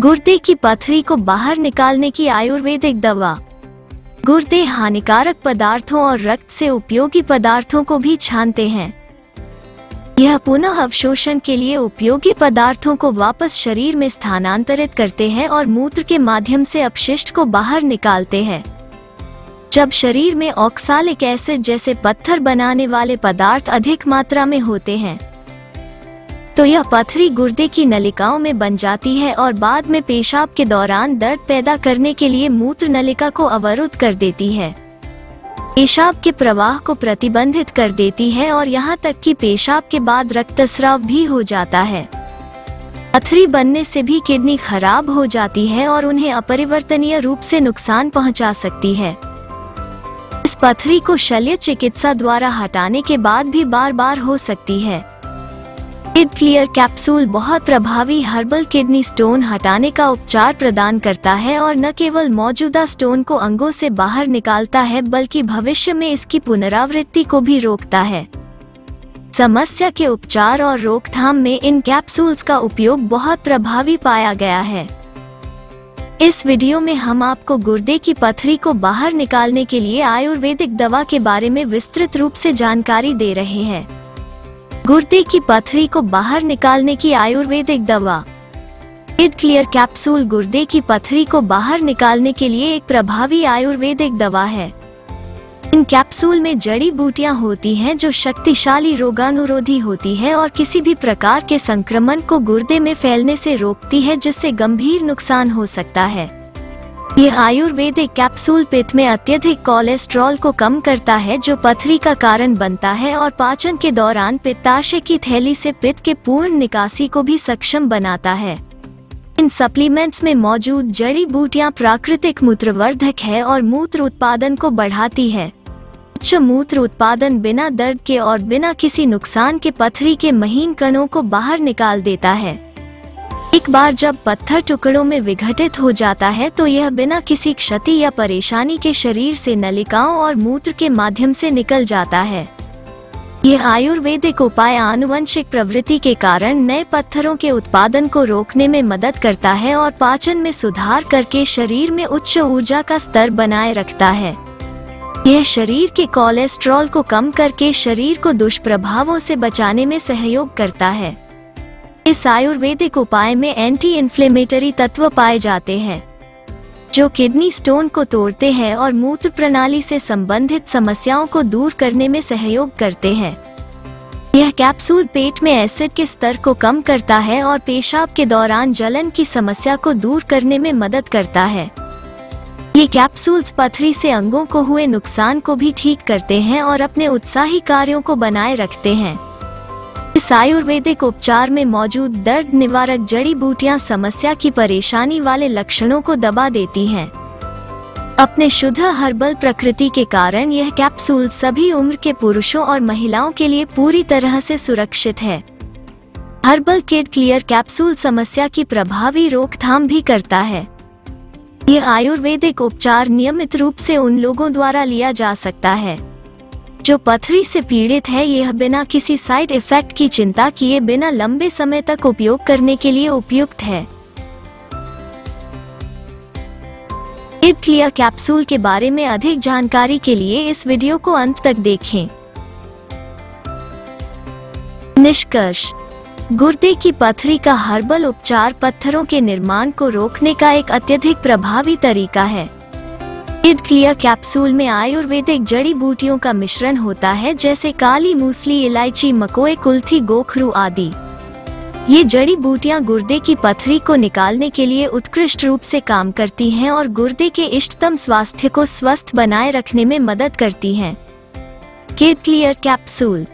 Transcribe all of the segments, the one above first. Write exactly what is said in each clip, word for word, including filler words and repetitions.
गुर्दे की पथरी को बाहर निकालने की आयुर्वेदिक दवा। गुर्दे हानिकारक पदार्थों और रक्त से उपयोगी पदार्थों को भी छानते हैं। यह पुनः अवशोषण के लिए उपयोगी पदार्थों को वापस शरीर में स्थानांतरित करते हैं और मूत्र के माध्यम से अपशिष्ट को बाहर निकालते हैं। जब शरीर में ऑक्सालिक एसिड जैसे पत्थर बनाने वाले पदार्थ अधिक मात्रा में होते हैं तो यह पथरी गुर्दे की नलिकाओं में बन जाती है और बाद में पेशाब के दौरान दर्द पैदा करने के लिए मूत्र नलिका को अवरुद्ध कर देती है, पेशाब के प्रवाह को प्रतिबंधित कर देती है और यहाँ तक कि पेशाब के बाद रक्तस्राव भी हो जाता है। पथरी बनने से भी किडनी खराब हो जाती है और उन्हें अपरिवर्तनीय रूप से नुकसान पहुँचा सकती है। इस पथरी को शल्य चिकित्सा द्वारा हटाने के बाद भी बार बार हो सकती है। किड क्लियर कैप्सूल बहुत प्रभावी हर्बल किडनी स्टोन हटाने का उपचार प्रदान करता है और न केवल मौजूदा स्टोन को अंगों से बाहर निकालता है बल्कि भविष्य में इसकी पुनरावृत्ति को भी रोकता है। समस्या के उपचार और रोकथाम में इन कैप्सूल्स का उपयोग बहुत प्रभावी पाया गया है। इस वीडियो में हम आपको गुर्दे की पथरी को बाहर निकालने के लिए आयुर्वेदिक दवा के बारे में विस्तृत रूप से जानकारी दे रहे हैं। गुर्दे की पथरी को बाहर निकालने की आयुर्वेदिक दवा। किड क्लियर कैप्सूल गुर्दे की पथरी को बाहर निकालने के लिए एक प्रभावी आयुर्वेदिक दवा है। इन कैप्सूल में जड़ी बूटियां होती हैं जो शक्तिशाली रोगानुरोधी होती है और किसी भी प्रकार के संक्रमण को गुर्दे में फैलने से रोकती है, जिससे गंभीर नुकसान हो सकता है। यह आयुर्वेदिक कैप्सूल पित्त में अत्यधिक कोलेस्ट्रॉल को कम करता है जो पथरी का कारण बनता है और पाचन के दौरान पित्ताशय की थैली से पित्त के पूर्ण निकासी को भी सक्षम बनाता है। इन सप्लीमेंट्स में मौजूद जड़ी बूटियां प्राकृतिक मूत्रवर्धक है और मूत्र उत्पादन को बढ़ाती है। उच्च मूत्र उत्पादन बिना दर्द के और बिना किसी नुकसान के पथरी के महीन कणों को बाहर निकाल देता है। एक बार जब पत्थर टुकड़ों में विघटित हो जाता है तो यह बिना किसी क्षति या परेशानी के शरीर से नलिकाओं और मूत्र के माध्यम से निकल जाता है। यह आयुर्वेदिक उपाय आनुवंशिक प्रवृत्ति के कारण नए पत्थरों के उत्पादन को रोकने में मदद करता है और पाचन में सुधार करके शरीर में उच्च ऊर्जा का स्तर बनाए रखता है। यह शरीर के कोलेस्ट्रॉल को कम करके शरीर को दुष्प्रभावों से बचाने में सहयोग करता है। इस आयुर्वेदिक उपाय में एंटी इन्फ्लेमेटरी तत्व पाए जाते हैं जो किडनी स्टोन को तोड़ते हैं और मूत्र प्रणाली से संबंधित समस्याओं को दूर करने में सहयोग करते हैं। यह कैप्सूल पेट में एसिड के स्तर को कम करता है और पेशाब के दौरान जलन की समस्या को दूर करने में मदद करता है। ये कैप्सूल्स पथरी से अंगों को हुए नुकसान को भी ठीक करते हैं और अपने उत्साही कार्यों को बनाए रखते हैं। इस आयुर्वेदिक उपचार में मौजूद दर्द निवारक जड़ी बूटियां समस्या की परेशानी वाले लक्षणों को दबा देती हैं। अपने शुद्ध हर्बल प्रकृति के कारण यह कैप्सूल सभी उम्र के पुरुषों और महिलाओं के लिए पूरी तरह से सुरक्षित है। हर्बल किड क्लियर कैप्सूल समस्या की प्रभावी रोकथाम भी करता है। यह आयुर्वेदिक उपचार नियमित रूप से उन लोगों द्वारा लिया जा सकता है जो पथरी से पीड़ित है। यह बिना किसी साइड इफेक्ट की चिंता किए बिना लंबे समय तक उपयोग करने के लिए उपयुक्त है। किड क्लियर कैप्सूल के बारे में अधिक जानकारी के लिए इस वीडियो को अंत तक देखें। निष्कर्ष: गुर्दे की पथरी का हर्बल उपचार पत्थरों के निर्माण को रोकने का एक अत्यधिक प्रभावी तरीका है। किड क्लियर कैप्सूल में आयुर्वेदिक जड़ी बूटियों का मिश्रण होता है जैसे काली मूसली, इलायची, मकोए, कुल्थी, गोखरू आदि। ये जड़ी बूटियां गुर्दे की पथरी को निकालने के लिए उत्कृष्ट रूप से काम करती हैं और गुर्दे के इष्टतम स्वास्थ्य को स्वस्थ बनाए रखने में मदद करती हैं। किड क्लियर कैप्सूल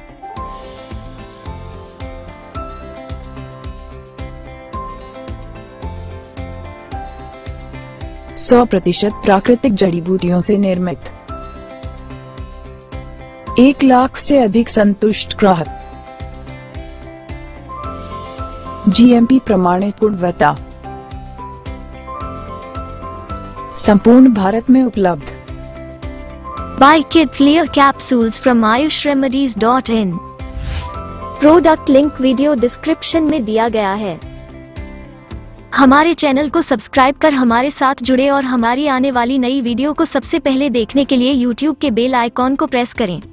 सौ प्रतिशत प्राकृतिक जड़ी बूटियों से निर्मित, एक लाख से अधिक संतुष्ट ग्राहक, जीएमपी प्रमाणित गुणवत्ता, संपूर्ण भारत में उपलब्ध। By Kid Clear capsules from Ayush remedies dot in. Product link video description में दिया गया है। हमारे चैनल को सब्सक्राइब कर हमारे साथ जुड़े और हमारी आने वाली नई वीडियो को सबसे पहले देखने के लिए यूट्यूब के बेल आइकॉन को प्रेस करें।